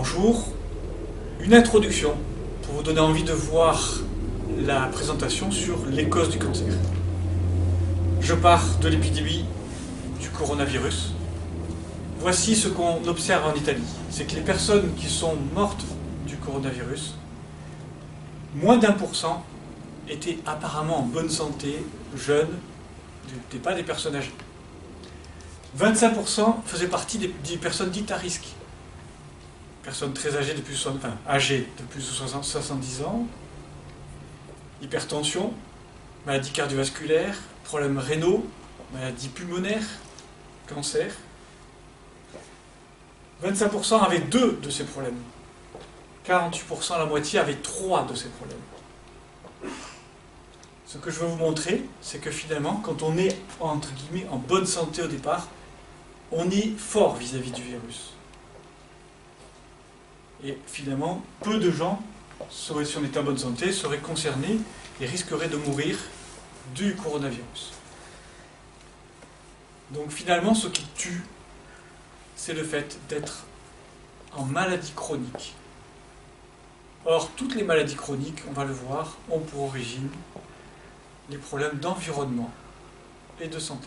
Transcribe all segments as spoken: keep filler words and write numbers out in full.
Bonjour, une introduction pour vous donner envie de voir la présentation sur les causes du cancer. Je pars de l'épidémie du coronavirus. Voici ce qu'on observe en Italie, c'est que les personnes qui sont mortes du coronavirus, moins d'un pour cent étaient apparemment en bonne santé, jeunes, n'étaient pas des personnes âgées. vingt-cinq pour cent faisaient partie des, des personnes dites à risque. Personnes très âgées de plus, enfin, âgées de plus de soixante-dix ans, hypertension, maladies cardiovasculaires, problèmes rénaux, maladies pulmonaires, cancer. vingt-cinq pour cent avaient deux de ces problèmes. quarante-huit pour cent, la moitié, avaient trois de ces problèmes. Ce que je veux vous montrer, c'est que finalement, quand on est, entre guillemets, en bonne santé au départ, on est fort vis-à-vis du virus. Et finalement, peu de gens, seraient, si on était en bonne santé, seraient concernés et risqueraient de mourir du coronavirus. Donc finalement, ce qui tue, c'est le fait d'être en maladie chronique. Or, toutes les maladies chroniques, on va le voir, ont pour origine les problèmes d'environnement et de santé.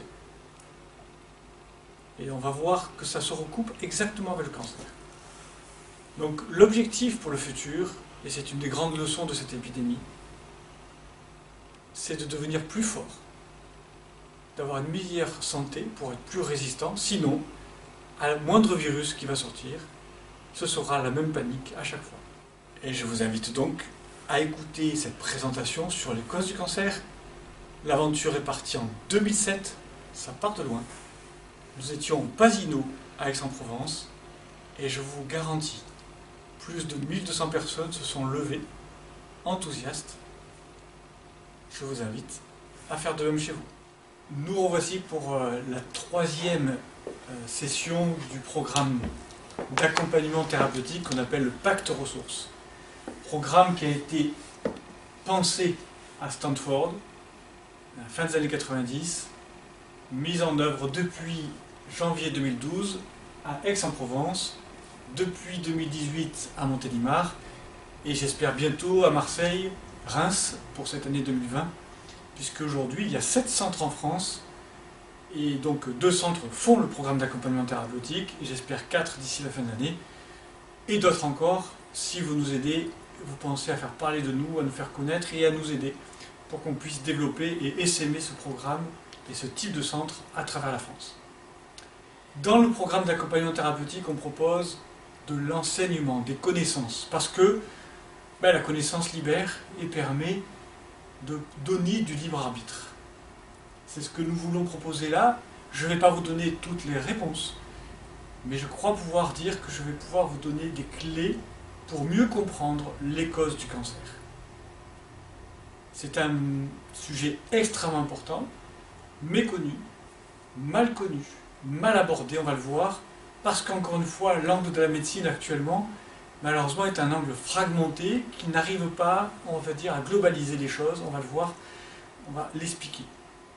Et on va voir que ça se recoupe exactement avec le cancer. Donc l'objectif pour le futur, et c'est une des grandes leçons de cette épidémie, c'est de devenir plus fort, d'avoir une meilleure santé pour être plus résistant, sinon, à le moindre virus qui va sortir, ce sera la même panique à chaque fois. Et je vous invite donc à écouter cette présentation sur les causes du cancer. L'aventure est partie en deux mille sept, ça part de loin. Nous étions au Pasino, à Aix-en-Provence, et je vous garantis, plus de mille deux cents personnes se sont levées, enthousiastes. Je vous invite à faire de même chez vous. Nous revoici pour euh, la troisième euh, session du programme d'accompagnement thérapeutique qu'on appelle le Pacte Ressources. Programme qui a été pensé à Stanford, à la fin des années quatre-vingt-dix, mis en œuvre depuis janvier deux mille douze à Aix-en-Provence, depuis deux mille dix-huit à Montélimar, et j'espère bientôt à Marseille, Reims, pour cette année deux mille vingt, puisque aujourd'hui il y a sept centres en France, et donc deux centres font le programme d'accompagnement thérapeutique, et j'espère quatre d'ici la fin de l'année, et d'autres encore, si vous nous aidez, vous pensez à faire parler de nous, à nous faire connaître et à nous aider, pour qu'on puisse développer et essaimer ce programme et ce type de centre à travers la France. Dans le programme d'accompagnement thérapeutique, on propose de l'enseignement, des connaissances, parce que ben, la connaissance libère et permet de donner du libre arbitre. C'est ce que nous voulons proposer là. Je ne vais pas vous donner toutes les réponses, mais je crois pouvoir dire que je vais pouvoir vous donner des clés pour mieux comprendre les causes du cancer. C'est un sujet extrêmement important, méconnu, mal connu, mal abordé, on va le voir, parce qu'encore une fois, l'angle de la médecine actuellement, malheureusement, est un angle fragmenté qui n'arrive pas, on va dire, à globaliser les choses, on va le voir, on va l'expliquer.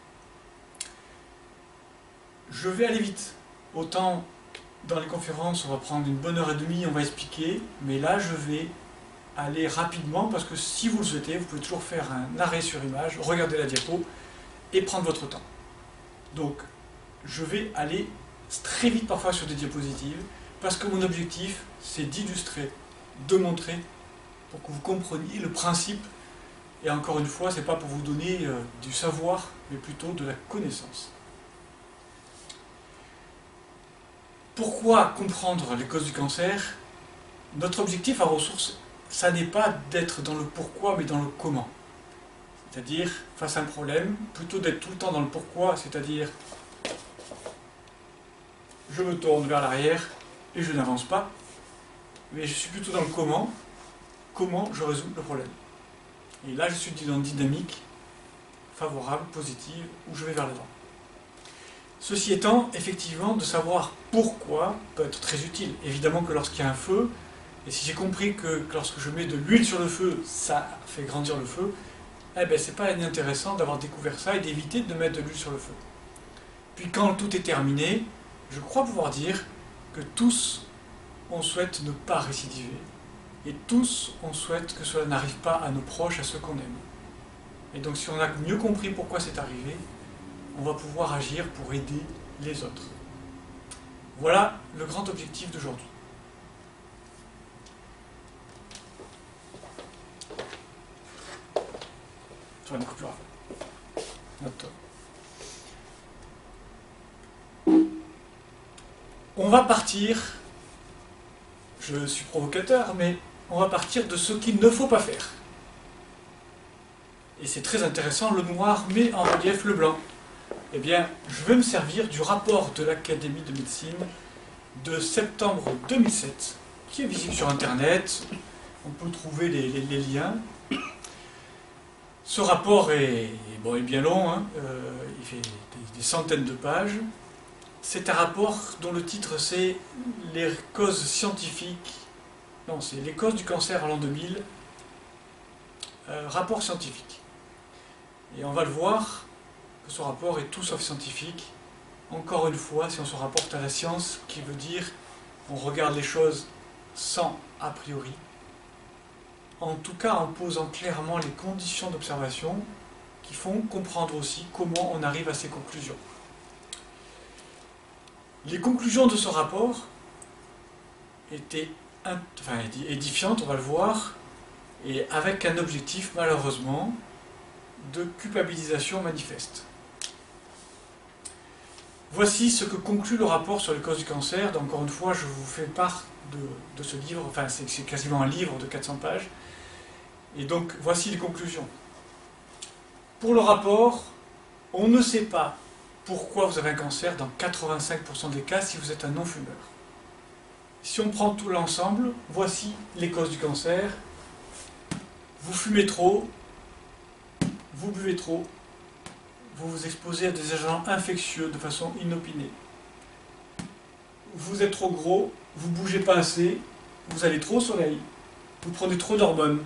Je vais aller vite. Autant dans les conférences, on va prendre une bonne heure et demie, on va expliquer, mais là, je vais aller rapidement, parce que si vous le souhaitez, vous pouvez toujours faire un arrêt sur image, regarder la diapo, et prendre votre temps. Donc, je vais aller très vite parfois sur des diapositives, parce que mon objectif, c'est d'illustrer, de montrer, pour que vous compreniez le principe, et encore une fois, ce n'est pas pour vous donner euh, du savoir, mais plutôt de la connaissance. Pourquoi comprendre les causes du cancer? Notre objectif à Ressources, ça n'est pas d'être dans le pourquoi, mais dans le comment. C'est-à-dire, face à un problème, plutôt d'être tout le temps dans le pourquoi, c'est-à-dire, je me tourne vers l'arrière et je n'avance pas, mais je suis plutôt dans le comment, comment je résous le problème. Et là, je suis dans une dynamique favorable, positive, où je vais vers l'avant. Ceci étant, effectivement, de savoir pourquoi peut être très utile. Évidemment que lorsqu'il y a un feu, et si j'ai compris que lorsque je mets de l'huile sur le feu, ça fait grandir le feu, eh bien c'est pas inintéressant d'avoir découvert ça et d'éviter de mettre de l'huile sur le feu. Puis quand tout est terminé, je crois pouvoir dire que tous on souhaite ne pas récidiver. Et tous, on souhaite que cela n'arrive pas à nos proches, à ceux qu'on aime. Et donc si on a mieux compris pourquoi c'est arrivé, on va pouvoir agir pour aider les autres. Voilà le grand objectif d'aujourd'hui. Sur une coupure. Note. On va partir, je suis provocateur, mais on va partir de ce qu'il ne faut pas faire. Et c'est très intéressant, le noir met en relief le blanc. Eh bien, je vais me servir du rapport de l'Académie de médecine de septembre deux mille sept, qui est visible sur Internet. On peut trouver les, les, les liens. Ce rapport est, bon, est bien long, hein, euh, il fait des, des centaines de pages. C'est un rapport dont le titre c'est « Les causes scientifiques », non, c'est « Les causes du cancer à l'an deux mille », euh, rapport scientifique. Et on va le voir, que ce rapport est tout sauf scientifique. Encore une fois, si on se rapporte à la science, qui veut dire on regarde les choses sans a priori, en tout cas en posant clairement les conditions d'observation qui font comprendre aussi comment on arrive à ces conclusions. Les conclusions de ce rapport étaient enfin, édifiantes, on va le voir, et avec un objectif malheureusement de culpabilisation manifeste. Voici ce que conclut le rapport sur les causes du cancer. Donc, encore une fois, je vous fais part de, de ce livre, enfin c'est quasiment un livre de quatre cents pages. Et donc, voici les conclusions. Pour le rapport, on ne sait pas pourquoi vous avez un cancer dans quatre-vingt-cinq pour cent des cas si vous êtes un non-fumeur. Si on prend tout l'ensemble, voici les causes du cancer. Vous fumez trop, vous buvez trop, vous vous exposez à des agents infectieux de façon inopinée. Vous êtes trop gros, vous ne bougez pas assez, vous allez trop au soleil, vous prenez trop d'hormones.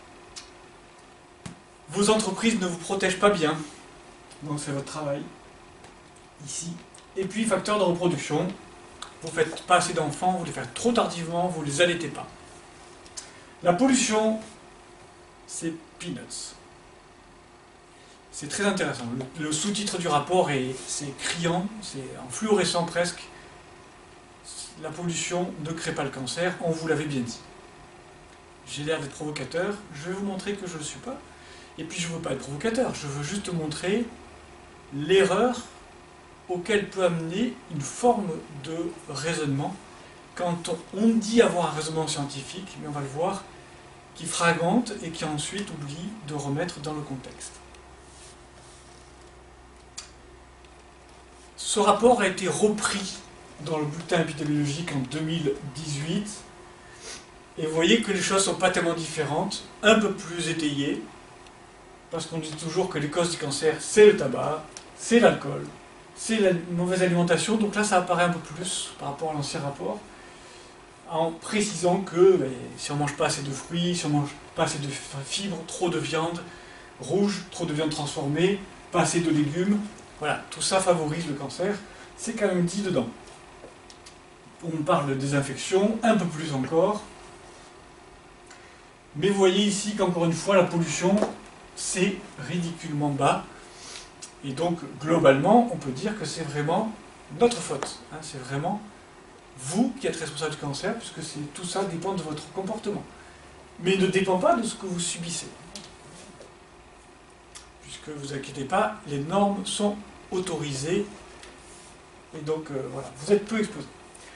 Vos entreprises ne vous protègent pas bien, donc c'est votre travail, ici. Et puis, facteur de reproduction, vous ne faites pas assez d'enfants, vous les faites trop tardivement, vous ne les allaitez pas. La pollution, c'est peanuts. C'est très intéressant. Le, le sous-titre du rapport est c'est criant, c'est en fluorescent presque. La pollution ne crée pas le cancer, on vous l'avait bien dit. J'ai l'air d'être provocateur, je vais vous montrer que je ne le suis pas. Et puis je ne veux pas être provocateur, je veux juste montrer l'erreur auquel peut amener une forme de raisonnement quand on dit avoir un raisonnement scientifique, mais on va le voir, qui fragmente et qui ensuite oublie de remettre dans le contexte. Ce rapport a été repris dans le bulletin épidémiologique en deux mille dix-huit, et vous voyez que les choses ne sont pas tellement différentes, un peu plus étayées, parce qu'on dit toujours que les causes du cancer, c'est le tabac, c'est l'alcool, c'est la mauvaise alimentation, donc là ça apparaît un peu plus par rapport à l'ancien rapport, en précisant que ben, si on ne mange pas assez de fruits, si on ne mange pas assez de fibres, trop de viande rouge, trop de viande transformée, pas assez de légumes, voilà, tout ça favorise le cancer, c'est quand même dit dedans. On parle des infections, un peu plus encore, mais vous voyez ici qu'encore une fois la pollution, c'est ridiculement bas, et donc globalement on peut dire que c'est vraiment notre faute, hein, c'est vraiment vous qui êtes responsable du cancer, puisque tout ça dépend de votre comportement, mais ne dépend pas de ce que vous subissez, puisque vous inquiétez pas, les normes sont autorisées, et donc euh, voilà, vous êtes peu exposé.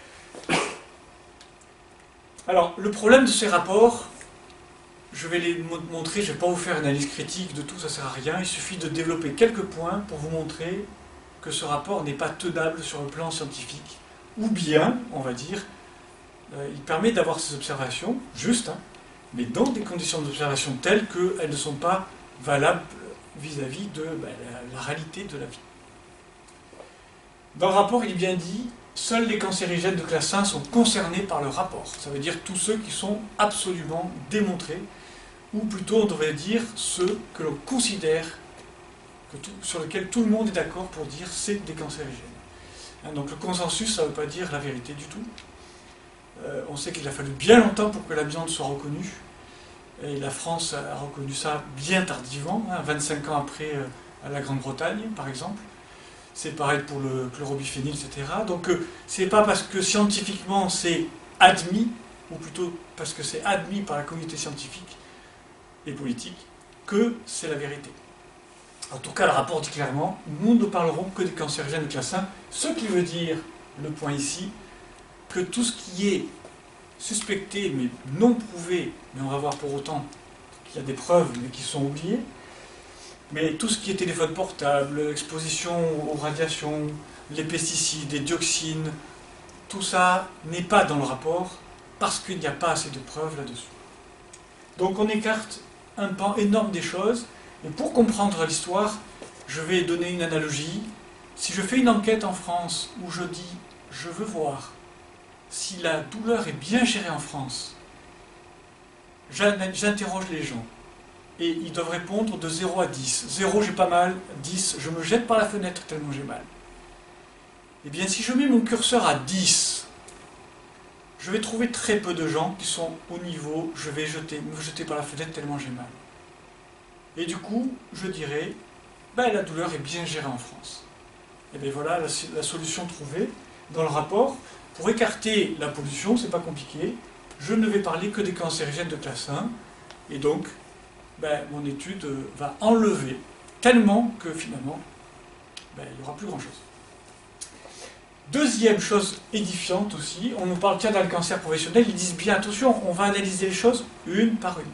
Alors, le problème de ces rapports, je vais les montrer, je ne vais pas vous faire une analyse critique de tout, ça ne sert à rien, il suffit de développer quelques points pour vous montrer que ce rapport n'est pas tenable sur le plan scientifique, ou bien, on va dire, euh, il permet d'avoir ces observations, justes, hein, mais dans des conditions d'observation telles qu'elles ne sont pas valables vis-à-vis de ben, la, la réalité de la vie. Dans le rapport, il est bien dit, seuls les cancérigènes de classe un sont concernés par le rapport. Ça veut dire tous ceux qui sont absolument démontrés, ou plutôt on devrait dire ceux que l'on considère, que tout, sur lesquels tout le monde est d'accord pour dire c'est des cancérigènes. Hein, donc le consensus, ça ne veut pas dire la vérité du tout. Euh, on sait qu'il a fallu bien longtemps pour que l'amiante soit reconnue. Et la France a reconnu ça bien tardivement, hein, vingt-cinq ans après euh, à la Grande-Bretagne, par exemple. C'est pareil pour le chlorobiphénil, et cetera. Donc euh, c'est pas parce que scientifiquement c'est admis, ou plutôt parce que c'est admis par la communauté scientifique et politique, que c'est la vérité. En tout cas, le rapport dit clairement, nous ne parlerons que des cancérigènes de classe un, ce qui veut dire, le point ici, que tout ce qui est suspecté mais non prouvé, mais on va voir pour autant qu'il y a des preuves mais qui sont oubliées, mais tout ce qui est téléphone portable, exposition aux radiations, les pesticides, les dioxines, tout ça n'est pas dans le rapport parce qu'il n'y a pas assez de preuves là-dessus. Donc on écarte un pan énorme des choses, et pour comprendre l'histoire, je vais donner une analogie. Si je fais une enquête en France où je dis « je veux voir si la douleur est bien gérée en France », j'interroge les gens, et ils doivent répondre de zéro à dix. zéro, j'ai pas mal, dix, je me jette par la fenêtre tellement j'ai mal. Eh bien, si je mets mon curseur à dix, je vais trouver très peu de gens qui sont au niveau, je vais jeter, me jeter par la fenêtre tellement j'ai mal. Et du coup, je dirais, ben, la douleur est bien gérée en France. Et bien voilà la, la solution trouvée dans le rapport. Pour écarter la pollution, c'est pas compliqué, je ne vais parler que des cancérigènes de classe un, et donc, ben, mon étude va enlever tellement que finalement, ben, il n'y aura plus grand-chose. Deuxième chose édifiante aussi, on nous parle tiens dans le cancer professionnel, ils disent bien attention, on va analyser les choses une par une.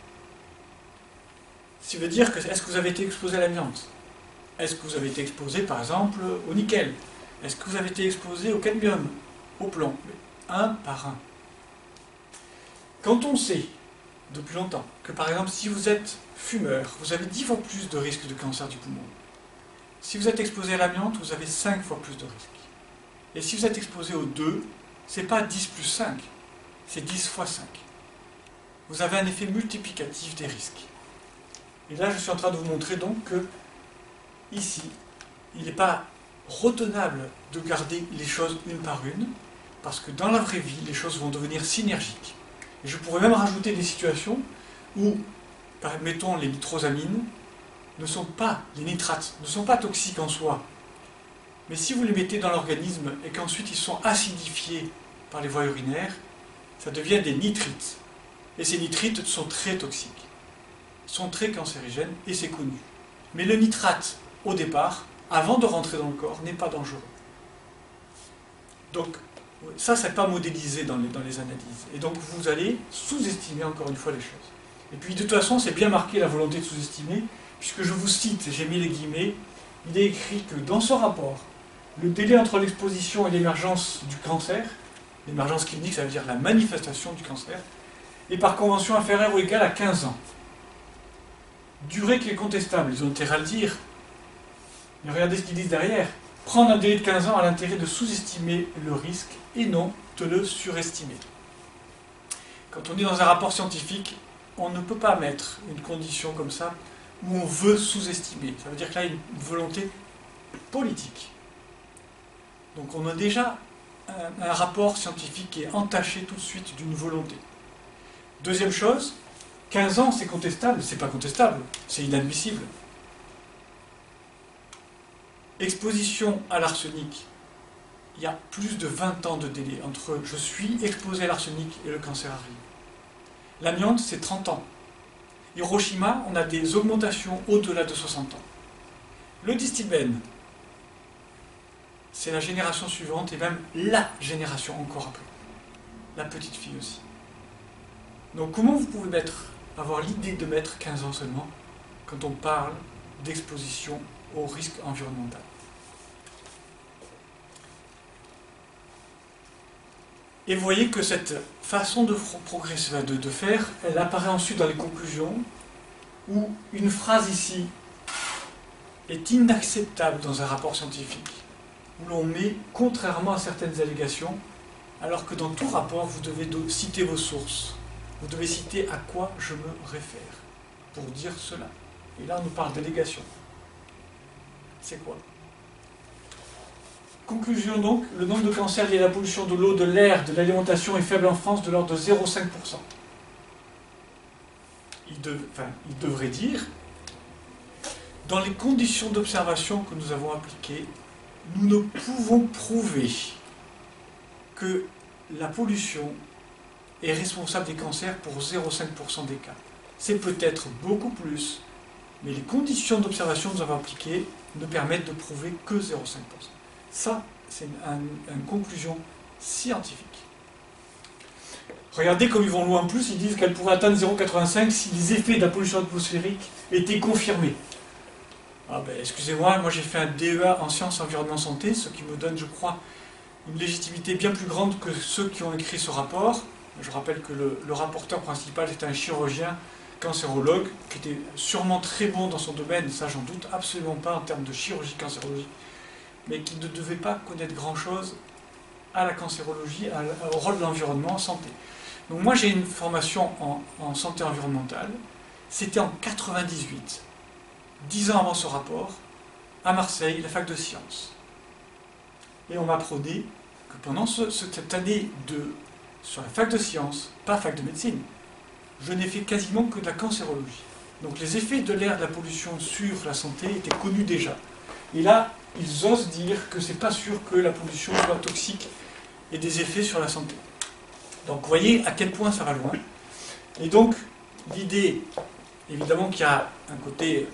Ce qui veut dire que est-ce que vous avez été exposé à l'amiante? Est-ce que vous avez été exposé par exemple au nickel? Est-ce que vous avez été exposé au cadmium? Au plomb? Un par un. Quand on sait depuis longtemps que par exemple si vous êtes fumeur, vous avez dix fois plus de risque de cancer du poumon. Si vous êtes exposé à l'amiante, vous avez cinq fois plus de risque. Et si vous êtes exposé aux deux, ce n'est pas dix plus cinq, c'est dix fois cinq. Vous avez un effet multiplicatif des risques. Et là, je suis en train de vous montrer donc que, ici, il n'est pas retenable de garder les choses une par une, parce que dans la vraie vie, les choses vont devenir synergiques. Et je pourrais même rajouter des situations où, mettons, les nitrosamines ne sont pas, les nitrates, ne sont pas toxiques en soi. Mais si vous les mettez dans l'organisme et qu'ensuite ils sont acidifiés par les voies urinaires, ça devient des nitrites. Et ces nitrites sont très toxiques, sont très cancérigènes et c'est connu. Mais le nitrate, au départ, avant de rentrer dans le corps, n'est pas dangereux. Donc, ça, c'est pas modélisé dans les, dans les analyses. Et donc, vous allez sous-estimer encore une fois les choses. Et puis, de toute façon, c'est bien marqué la volonté de sous-estimer, puisque je vous cite, j'ai mis les guillemets, il est écrit que dans ce rapport, le délai entre l'exposition et l'émergence du cancer, l'émergence clinique, ça veut dire la manifestation du cancer, est par convention inférieure ou égale à quinze ans. Durée qui est contestable, ils ont intérêt à le dire. Mais regardez ce qu'ils disent derrière. Prendre un délai de quinze ans a l'intérêt de sous-estimer le risque et non de le surestimer. Quand on est dans un rapport scientifique, on ne peut pas mettre une condition comme ça où on veut sous-estimer. Ça veut dire que là, il y a une volonté politique. Donc on a déjà un, un rapport scientifique qui est entaché tout de suite d'une volonté. Deuxième chose, quinze ans c'est contestable, c'est pas contestable, c'est inadmissible. Exposition à l'arsenic, il y a plus de vingt ans de délai entre je suis exposé à l'arsenic et le cancer arrive. L'amiante c'est trente ans. Hiroshima, on a des augmentations au-delà de soixante ans. Le distibène, c'est la génération suivante et même la génération encore après. La petite fille aussi. Donc comment vous pouvez mettre, avoir l'idée de mettre quinze ans seulement quand on parle d'exposition au risque environnemental? Et vous voyez que cette façon de progresser, de, de faire, elle apparaît ensuite dans les conclusions, où une phrase ici est inacceptable dans un rapport scientifique, où l'on met contrairement à certaines allégations, alors que dans tout rapport, vous devez citer vos sources. Vous devez citer à quoi je me réfère pour dire cela. Et là, on nous parle d'allégation. C'est quoi? Conclusion donc, le nombre de cancers liés à la pollution de l'eau, de l'air, de l'alimentation est faible en France de l'ordre de zéro virgule cinq pour cent. Il, de, enfin, il devrait dire, dans les conditions d'observation que nous avons appliquées, nous ne pouvons prouver que la pollution est responsable des cancers pour zéro virgule cinq pour cent des cas. C'est peut-être beaucoup plus, mais les conditions d'observation que nous avons appliquées ne permettent de prouver que zéro virgule cinq pour cent. Ça, c'est une, une, une conclusion scientifique. Regardez comme ils vont loin en plus, ils disent qu'elle pourrait atteindre zéro virgule quatre-vingt-cinq si les effets de la pollution atmosphérique étaient confirmés. Ah ben, excusez-moi, moi j'ai fait un D E A en sciences, environnement, santé, ce qui me donne, je crois, une légitimité bien plus grande que ceux qui ont écrit ce rapport. Je rappelle que le, le rapporteur principal était un chirurgien cancérologue, qui était sûrement très bon dans son domaine, ça j'en doute absolument pas en termes de chirurgie cancérologie, mais qui ne devait pas connaître grand-chose à la cancérologie, à, au rôle de l'environnement en santé. Donc moi j'ai une formation en, en santé environnementale, c'était en quatre-vingt-dix-huit, dix ans avant ce rapport, à Marseille, la fac de sciences. Et on m'apprenait que pendant ce, cette année de, sur la fac de sciences, pas fac de médecine, je n'ai fait quasiment que de la cancérologie. Donc les effets de l'air, de la pollution sur la santé étaient connus déjà. Et là, ils osent dire que c'est pas sûr que la pollution soit toxique et des effets sur la santé. Donc vous voyez à quel point ça va loin. Et donc l'idée, évidemment qu'il y a un côté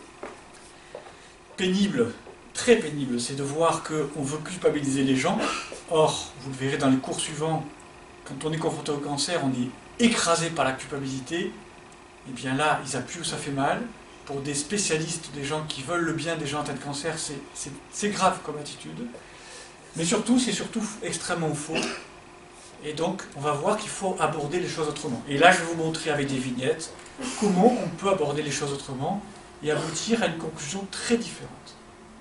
pénible, très pénible, c'est de voir qu'on veut culpabiliser les gens. Or, vous le verrez dans les cours suivants, quand on est confronté au cancer, on est écrasé par la culpabilité. Et bien là, ils appuient où ça fait mal. Pour des spécialistes, des gens qui veulent le bien des gens atteints de cancer, c'est grave comme attitude. Mais surtout, c'est surtout extrêmement faux. Et donc, on va voir qu'il faut aborder les choses autrement. Et là, je vais vous montrer avec des vignettes comment on peut aborder les choses autrement et aboutir à une conclusion très différente.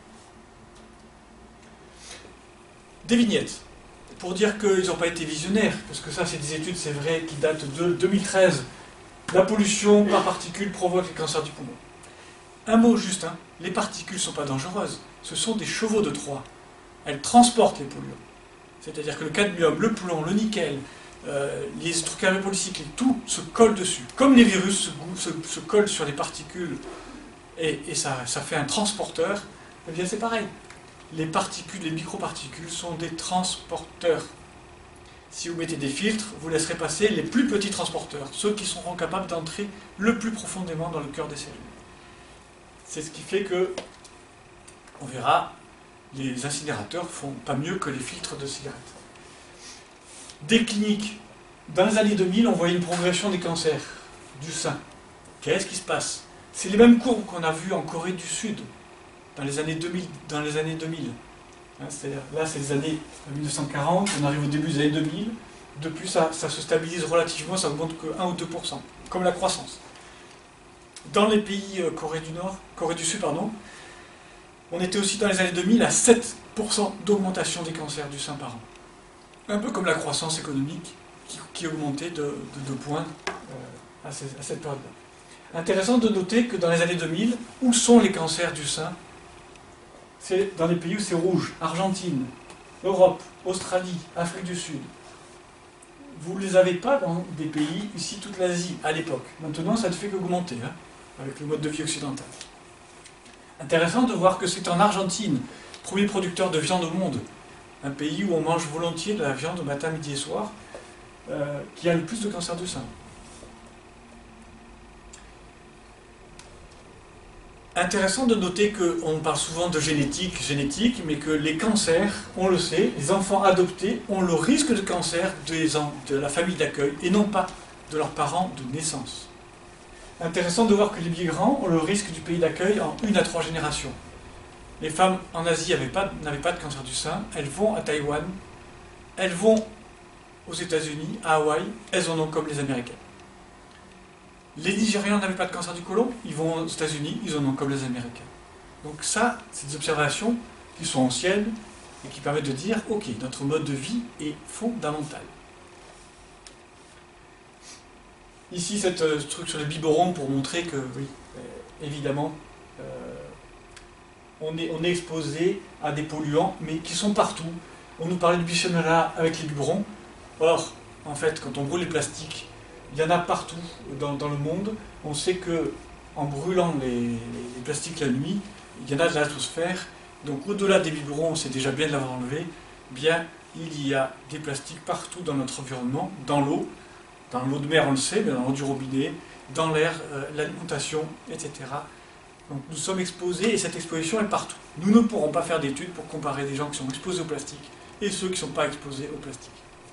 Des vignettes, pour dire qu'ils n'ont pas été visionnaires, parce que ça, c'est des études, c'est vrai, qui datent de deux mille treize. La pollution par particules provoque les cancers du poumon. Un mot juste, hein, les particules ne sont pas dangereuses, ce sont des chevaux de Troie. Elles transportent les polluants. C'est-à-dire que le cadmium, le plomb, le nickel, euh, les hydrocarbures polycycliques, tout se colle dessus. Comme les virus se, se, se collent sur les particules et, et ça, ça fait un transporteur, eh bien c'est pareil. Les particules, les microparticules sont des transporteurs. Si vous mettez des filtres, vous laisserez passer les plus petits transporteurs, ceux qui seront capables d'entrer le plus profondément dans le cœur des cellules. C'est ce qui fait que, on verra, les incinérateurs font pas mieux que les filtres de cigarettes. Des cliniques. Dans les années deux mille, on voyait une progression des cancers du sein. Qu'est-ce qui se passe? C'est les mêmes courbes qu'on a vues en Corée du Sud dans les années deux mille. Dans les années deux mille. Hein, là, c'est les années mille neuf cent quarante, on arrive au début des années deux mille. Depuis, ça, ça se stabilise relativement, ça augmente que un ou deux pour cent, comme la croissance. Dans les pays euh, Corée du Nord, Corée du Sud, pardon, on était aussi dans les années deux mille à sept pour cent d'augmentation des cancers du sein par an. Un peu comme la croissance économique qui, qui augmentait de deux points euh, à, ces, à cette période-là. Intéressant de noter que dans les années deux mille, où sont les cancers du sein? C'est dans les pays où c'est rouge. Argentine, Europe, Australie, Afrique du Sud. Vous ne les avez pas dans des pays, ici toute l'Asie, à l'époque. Maintenant, ça ne fait qu'augmenter, hein, avec le mode de vie occidental. Intéressant de voir que c'est en Argentine, premier producteur de viande au monde, un pays où on mange volontiers de la viande matin, midi et soir, euh, qui a le plus de cancer du sein. Intéressant de noter qu'on parle souvent de génétique, génétique, mais que les cancers, on le sait, les enfants adoptés ont le risque de cancer des, de la famille d'accueil et non pas de leurs parents de naissance. Intéressant de voir que les migrants ont le risque du pays d'accueil en une à trois générations. Les femmes en Asie n'avaient pas, n'avaient pas de cancer du sein, elles vont à Taïwan, elles vont aux États-Unis, à Hawaï, elles en ont comme les Américains. Les Nigérians n'avaient pas de cancer du côlon, ils vont aux États-Unis, ils en ont comme les Américains. Donc ça, c'est des observations qui sont anciennes et qui permettent de dire, ok, notre mode de vie est fondamental. Ici, cette euh, ce truc sur le biberon pour montrer que, oui, euh, évidemment, euh, on est, on est exposé à des polluants, mais qui sont partout. On nous parlait du bisphénol avec les biberons. Or, en fait, quand on brûle les plastiques, il y en a partout dans, dans le monde. On sait que en brûlant les, les plastiques la nuit, il y en a de l'atmosphère. Donc au-delà des biberons, c'est déjà bien de l'avoir enlevé, bien il y a des plastiques partout dans notre environnement, dans l'eau, dans l'eau de mer on le sait, mais dans l'eau du robinet, dans l'air, euh, l'alimentation, et cetera. Donc nous sommes exposés et cette exposition est partout. Nous ne pourrons pas faire d'études pour comparer des gens qui sont exposés au plastique et ceux qui ne sont pas exposés au plastique.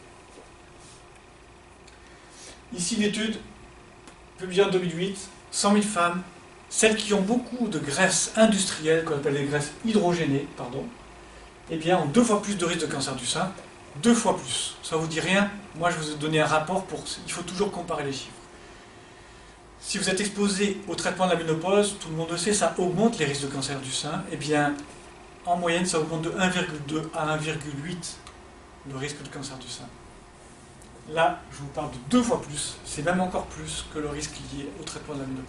Ici une étude publiée en deux mille huit, cent mille femmes, celles qui ont beaucoup de graisses industrielles, qu'on appelle les graisses hydrogénées, pardon, eh bien, ont deux fois plus de risque de cancer du sein, deux fois plus. Ça ne vous dit rien? Moi, je vous ai donné un rapport pour... Il faut toujours comparer les chiffres. Si vous êtes exposé au traitement de la ménopause, tout le monde le sait, ça augmente les risques de cancer du sein. Eh bien, en moyenne, ça augmente de un virgule deux à un virgule huit le risque de cancer du sein. Là, je vous parle de deux fois plus, c'est même encore plus que le risque lié au traitement de la ménopause.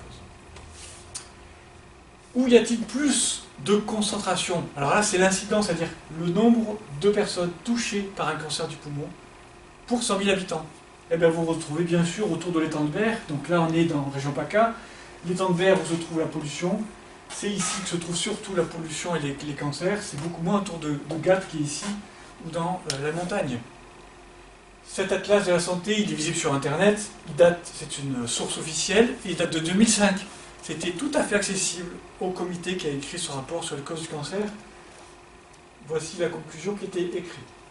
Où y a-t-il plus de concentration? Alors là, c'est l'incidence, c'est-à-dire le nombre de personnes touchées par un cancer du poumon pour cent mille habitants. Eh bien, vous vous retrouvez bien sûr autour de l'étang de Berre. Donc là, on est dans la région PACA. L'étang de Berre où se trouve la pollution. C'est ici que se trouve surtout la pollution et les, les cancers. C'est beaucoup moins autour de, de Gap qui est ici ou dans euh, la montagne. Cet atlas de la santé, il est visible sur Internet. Il date, c'est une source officielle, et il date de deux mille cinq. C'était tout à fait accessible au comité qui a écrit ce rapport sur les causes du cancer. Voici la conclusion qui était écrite.